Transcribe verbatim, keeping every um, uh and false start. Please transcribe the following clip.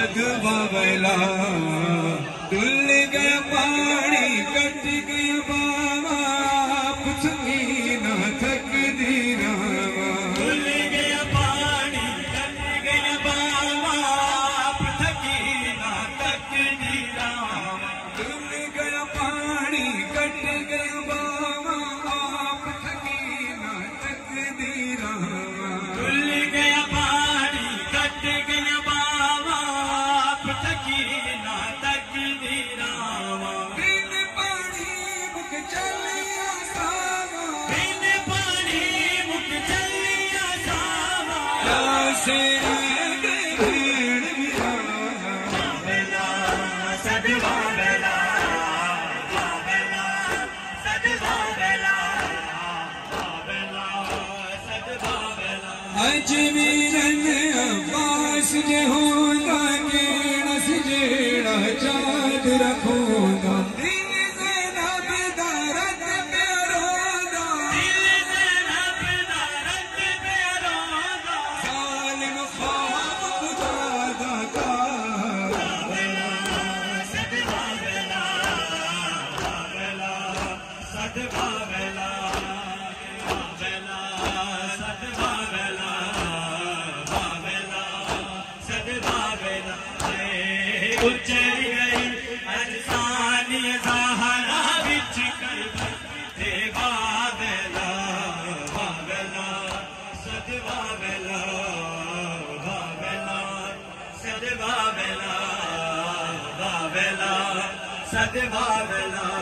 सदवावला दुल गया पानी कट गया बावा पुछी ना थक दी रावा दुल गया पानी कट गया बावा पुछी ना थक दी रावा दुल गया पानी कट गया बावा पुछी ना थक दी रावा दुल गया पानी कट गया बावा पुछी ना थक दी रावा बिन पानी मुख चलिया सावा बिन पानी मुख चलिया सावा से बाबला सदवावला बाबला सदवावला बाबला सदवावला अजमीरन अब्बास जे होंदा केड़ा सजेड़ा चाँद रखोंदा दिल ज़ैनब दा रत प्यारोंदा दिल ज़ैनब दा रत प्यारोंदा ज़ालिम ख्वाब खुदा दा कार बाबला सदवावला बाबला सदवावला बाबला सदवावला बाबला सदवावला उचर गई अजसानी ज़हरा विच करबते बाबला बाबला सदवावला बाबला सदवावला बाबला सदवावला